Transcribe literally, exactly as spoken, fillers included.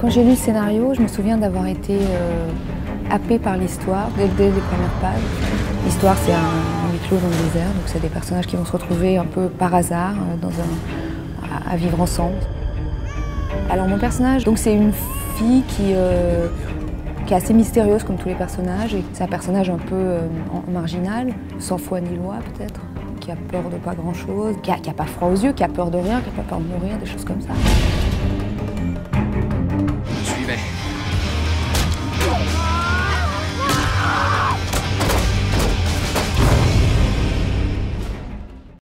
j'ai lu le scénario, je me souviens d'avoir été euh, happée par l'histoire dès, dès les premières pages. L'histoire, c'est un huis clos dans le désert, donc c'est des personnages qui vont se retrouver un peu par hasard euh, dans un, à, à vivre ensemble. Alors mon personnage, donc c'est une fille qui, euh, qui est assez mystérieuse comme tous les personnages. C'est un personnage un peu euh, marginal, sans foi ni loi peut-être, qui a peur de pas grand-chose, qui a, qui a pas froid aux yeux, qui a peur de rien, qui a pas peur de mourir, des choses comme ça.